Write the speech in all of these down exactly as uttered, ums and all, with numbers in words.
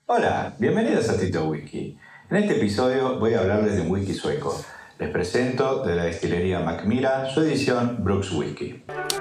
Hola, bienvenidos a Tito Whisky. En este episodio voy a hablarles de un whisky sueco. Les presento de la destilería Mackmyra su edición Brooks Whisky.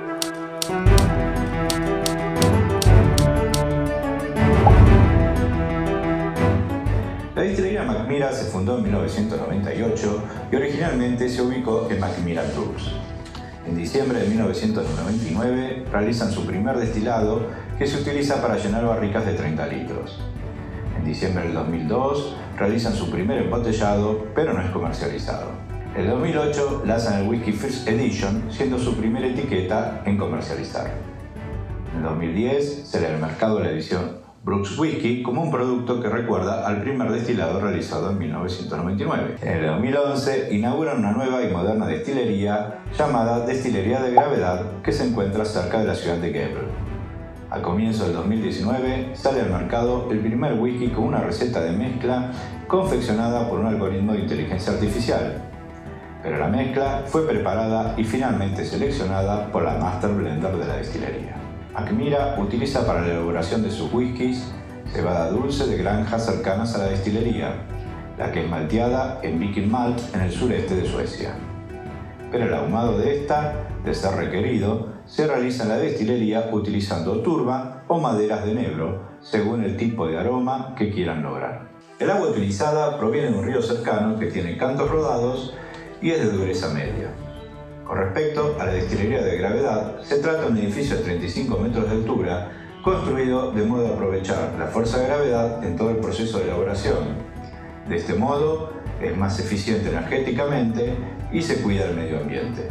La destilería Mackmyra se fundó en mil novecientos noventa y ocho y originalmente se ubicó en Mackmyra Brooks. En diciembre de mil novecientos noventa y nueve realizan su primer destilado que se utiliza para llenar barricas de treinta litros. En diciembre del dos mil dos realizan su primer embotellado, pero no es comercializado. En el dos mil ocho lanzan el Whisky First Edition, siendo su primera etiqueta en comercializar. En el dos mil diez sale al mercado la edición Brooks Whisky como un producto que recuerda al primer destilado realizado en mil novecientos noventa y nueve. En el dos mil once inauguran una nueva y moderna destilería llamada Destilería de Gravedad, que se encuentra cerca de la ciudad de Gävle. A comienzos del dos mil diecinueve sale al mercado el primer whisky con una receta de mezcla confeccionada por un algoritmo de inteligencia artificial. Pero la mezcla fue preparada y finalmente seleccionada por la Master Blender de la destilería. Mackmyra utiliza para la elaboración de sus whiskies cebada dulce de granjas cercanas a la destilería, la que es malteada en Viking Malt en el sureste de Suecia. Pero el ahumado de esta, de ser requerido, se realiza en la destilería utilizando turba o maderas de enebro, según el tipo de aroma que quieran lograr. El agua utilizada proviene de un río cercano que tiene cantos rodados y es de dureza media. Con respecto a la destilería de Gravedad, se trata de un edificio de treinta y cinco metros de altura, construido de modo a aprovechar la fuerza de gravedad en todo el proceso de elaboración. De este modo, es más eficiente energéticamente y se cuida el medio ambiente.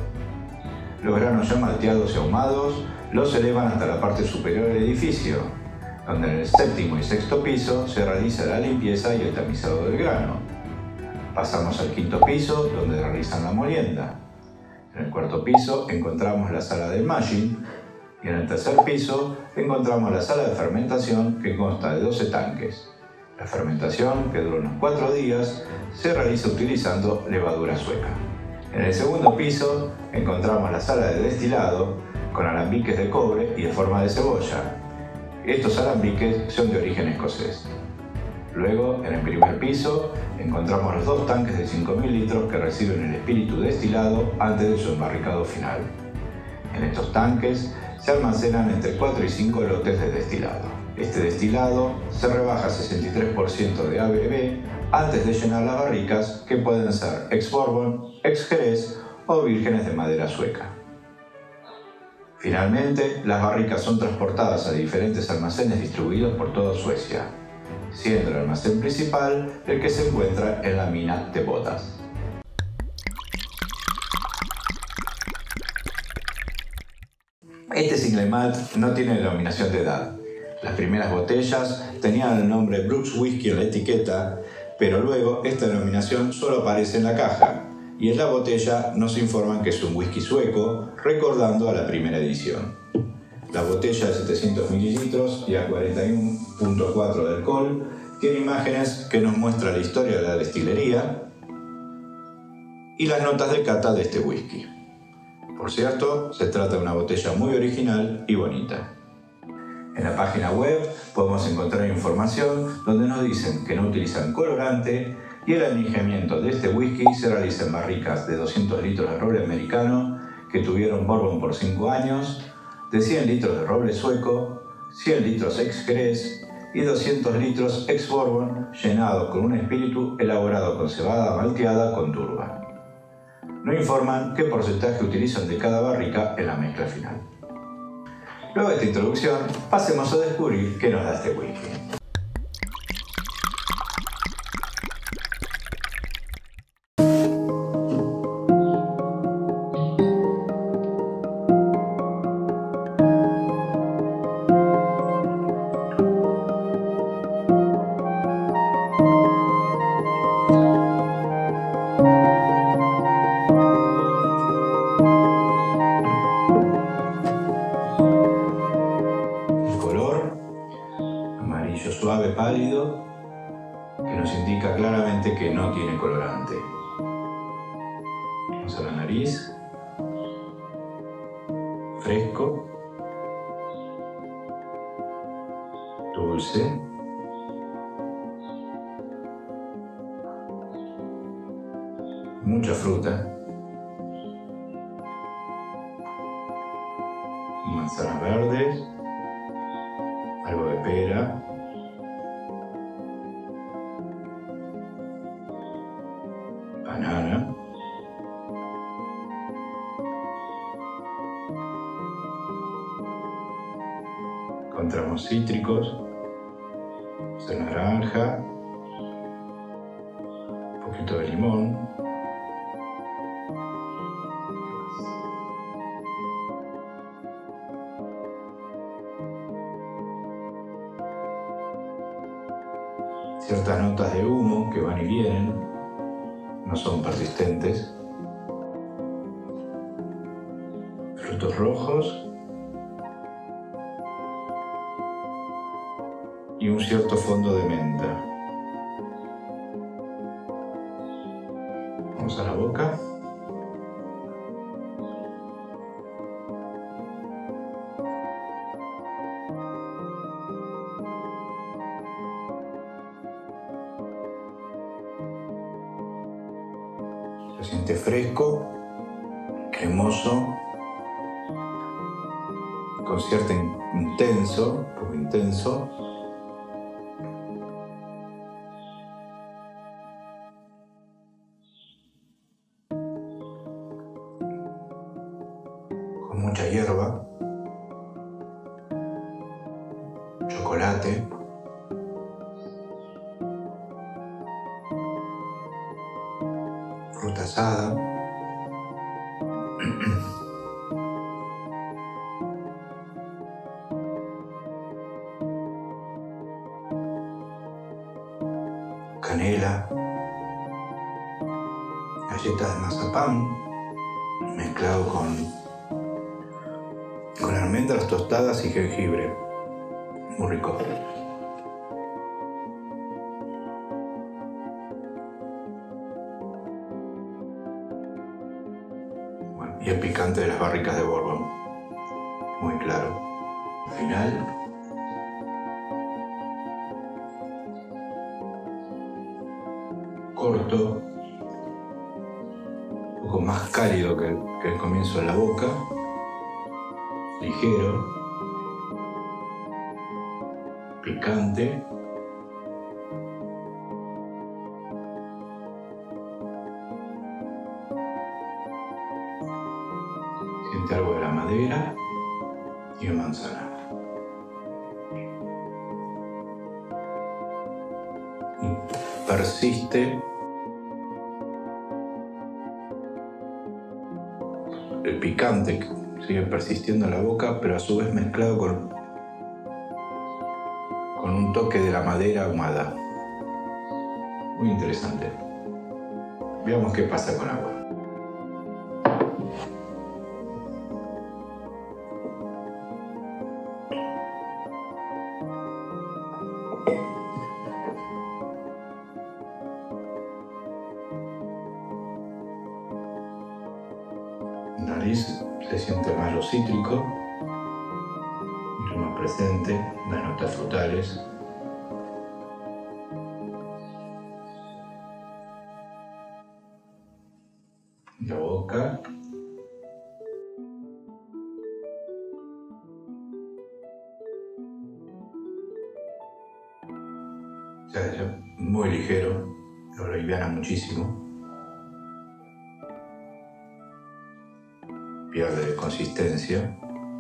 Los granos ya malteados y ahumados los elevan hasta la parte superior del edificio, donde en el séptimo y sexto piso se realiza la limpieza y el tamizado del grano. Pasamos al quinto piso, donde realizan la molienda. En el cuarto piso encontramos la sala del mashing y en el tercer piso encontramos la sala de fermentación, que consta de doce tanques. La fermentación, que dura unos cuatro días, se realiza utilizando levadura sueca. En el segundo piso encontramos la sala de destilado con alambiques de cobre y de forma de cebolla. Estos alambiques son de origen escocés. Luego, en el primer piso, encontramos los dos tanques de cinco mil litros que reciben el espíritu destilado antes de su embarricado final. En estos tanques se almacenan entre cuatro y cinco lotes de destilado. Este destilado se rebaja a sesenta y tres por ciento de A B V antes de llenar las barricas, que pueden ser ex-bourbon, ex-jerez o vírgenes de madera sueca. Finalmente, las barricas son transportadas a diferentes almacenes distribuidos por toda Suecia, siendo el almacén principal el que se encuentra en la mina de Bodas. Este single malt no tiene denominación de edad. Las primeras botellas tenían el nombre Brooks Whisky en la etiqueta, pero luego esta denominación solo aparece en la caja, y en la botella nos informan que es un whisky sueco, recordando a la primera edición. La botella de setecientos mililitros y a cuarenta y uno punto cuatro de alcohol tiene imágenes que nos muestran la historia de la destilería y las notas de cata de este whisky. Por cierto, se trata de una botella muy original y bonita. En la página web podemos encontrar información donde nos dicen que no utilizan colorante y el añejamiento de este whisky se realiza en barricas de doscientos litros de roble americano que tuvieron bourbon por cinco años, de cien litros de roble sueco, cien litros ex-jerez y doscientos litros ex-bourbon llenados con un espíritu elaborado con cebada malteada con turba. No informan qué porcentaje utilizan de cada barrica en la mezcla final. Luego de esta introducción, pasemos a descubrir qué nos da este whisky. Suave pálido, que nos indica claramente que no tiene colorante. Vamos a la nariz, fresco, dulce, mucha fruta, manzanas verdes, algo de pera, banana, encontramos cítricos, de naranja, un poquito de limón, ciertas notas de humo que van y vienen, no son persistentes, frutos rojos y un cierto fondo de menta. Vamos a la boca. Se siente fresco, cremoso, con cierto intenso, un poco intenso. Con mucha hierba, chocolate, fruta asada, canela, galletas de mazapán mezclado con, con almendras tostadas y jengibre. Muy rico. Bueno, y el picante de las barricas de Bourbon. Muy claro. Al final, corto, un poco más cálido que, que el comienzo de la boca, ligero, picante, siente algo de la madera y de manzana. Y persiste el picante que sigue persistiendo en la boca, pero a su vez mezclado con, con un toque de la madera ahumada. Muy interesante. Veamos qué pasa con agua. Nariz se siente más lo cítrico, mucho más presente, las notas frutales. La boca. Ya, ya, muy ligero, lo aliviana muchísimo. Pierde consistencia.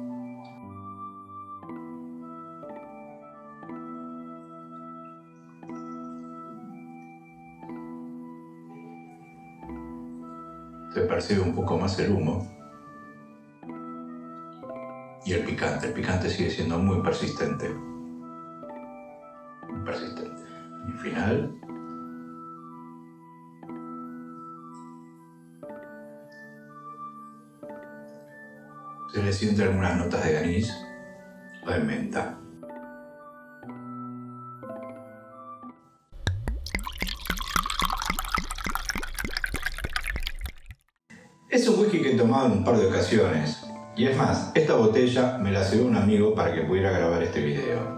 Se percibe un poco más el humo y el picante. El picante sigue siendo muy persistente. Muy persistente. Y final. Se le sienten algunas notas de anís o de menta. Es un whisky que he tomado en un par de ocasiones. Y es más, esta botella me la cedió un amigo para que pudiera grabar este video.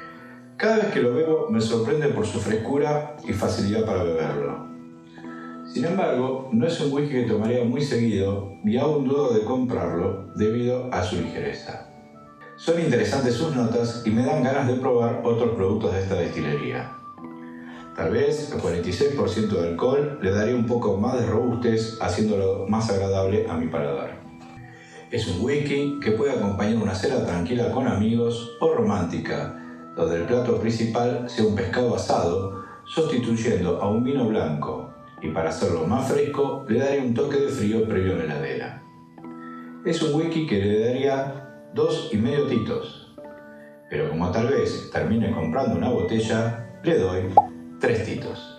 Cada vez que lo bebo me sorprende por su frescura y facilidad para beberlo. Sin embargo, no es un whisky que tomaría muy seguido y aún dudo de comprarlo debido a su ligereza. Son interesantes sus notas y me dan ganas de probar otros productos de esta destilería. Tal vez el cuarenta y seis por ciento de alcohol le daría un poco más de robustez, haciéndolo más agradable a mi paladar. Es un whisky que puede acompañar una cena tranquila con amigos o romántica, donde el plato principal sea un pescado asado, sustituyendo a un vino blanco, y para hacerlo más fresco le daría un toque de frío previo a la heladera. Es un whisky que le daría dos y medio titos, pero como tal vez termine comprando una botella, le doy tres titos.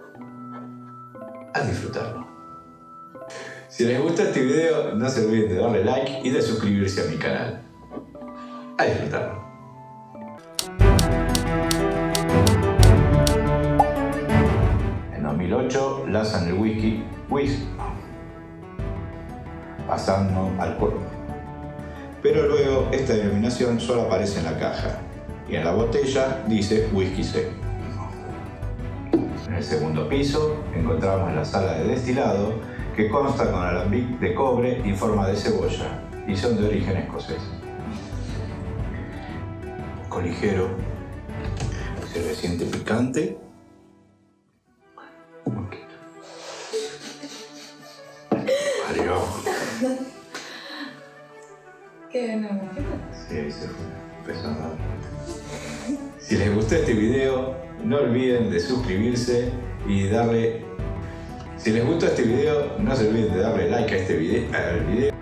A disfrutarlo. Si les gustó este video, no se olviden de darle like y de suscribirse a mi canal. A disfrutarlo. En dos mil ocho lanzan el whisky Whisky, pasando al cuerpo. Pero luego esta denominación solo aparece en la caja y en la botella dice whisky seco. En el segundo piso encontramos la sala de destilado, que consta con alambic de cobre y forma de cebolla y son de origen escocés. Un poco ligero, se le siente picante. Un poquito. Adiós. ¿Qué no? Sí, se fue. Empezó a dar. Si les gustó este video, no olviden de suscribirse y darle... Si les gustó este video, no se olviden de darle like a este video, al video.